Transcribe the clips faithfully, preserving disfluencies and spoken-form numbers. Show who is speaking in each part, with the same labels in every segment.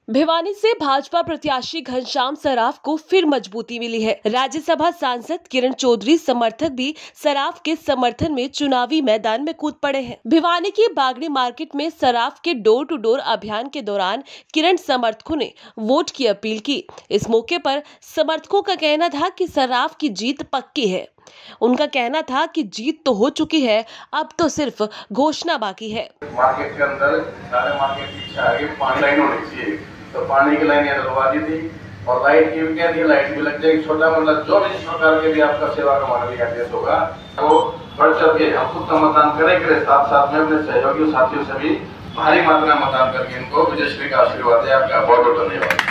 Speaker 1: भिवानी से भाजपा प्रत्याशी घनश्याम सराफ को फिर मजबूती मिली है। राज्यसभा सांसद किरण चौधरी समर्थक भी सराफ के समर्थन में चुनावी मैदान में कूद पड़े हैं। भिवानी की बागड़ी मार्केट में सराफ के डोर टू डोर अभियान के दौरान किरण समर्थकों ने वोट की अपील की। इस मौके पर समर्थकों का कहना था कि सराफ की जीत पक्की है। उनका कहना था कि जीत तो हो चुकी है, अब तो सिर्फ घोषणा बाकी है।
Speaker 2: मार्केट के अंदर सारे मार्केट की इच्छा है कि पानी लाइन होनी चाहिए, तो पानी की लाइन डलवा दी थी और लाइट की भी कह दी, लाइट भी लग जाएगी। छोटा मतलब जो भी जिस प्रकार के भी आपका सेवा का मानवीय आदेश होगा वो बढ़ चढ़ के हम खुद का मतदान करेंगे, साथ साथ में अपने सहयोगी साथियों से भी भारी मात्रा में मतदान करके इनको विजयश्री का आशीर्वाद है। आपका बहुत बहुत धन्यवाद।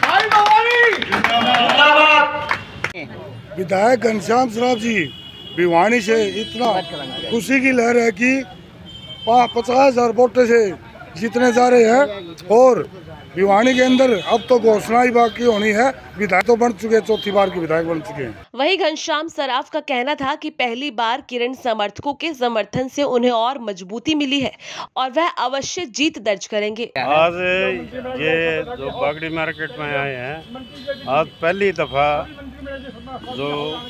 Speaker 3: विधायक घनश्याम सराफ जी भिवानी से इतना खुशी की लहर है कि पचास हजार वोट से जीतने जा रहे हैं और भिवानी के अंदर अब तो घोषणा ही बाकी होनी है। विधायक तो बन चुके, चौथी बार के विधायक बन चुके हैं।
Speaker 1: वहीं घनश्याम सराफ का कहना था कि पहली बार किरण समर्थकों के समर्थन से उन्हें और मजबूती मिली है और वह अवश्य जीत दर्ज करेंगे।
Speaker 4: आज ये जो बागड़ी मार्केट में आए हैं, आज पहली दफा जो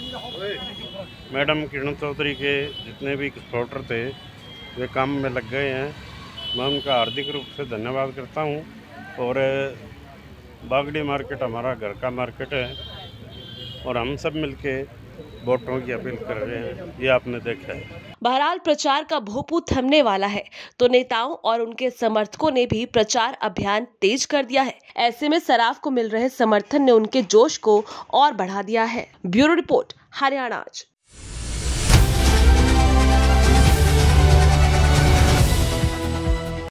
Speaker 4: मैडम किरण चौधरी के जितने भी सपोर्टर थे वे काम में लग गए हैं। मैं उनका हार्दिक रूप से धन्यवाद करता हूं। और बागड़ी मार्केट हमारा घर का मार्केट है और हम सब मिलके वोटों की अपील कर रहे हैं, ये आपने देखा है।
Speaker 1: बहरहाल प्रचार का भोंपू थमने वाला है तो नेताओं और उनके समर्थकों ने भी प्रचार अभियान तेज कर दिया है। ऐसे में सराफ को मिल रहे समर्थन ने उनके जोश को और बढ़ा दिया है। ब्यूरो रिपोर्ट, हरियाणा आज।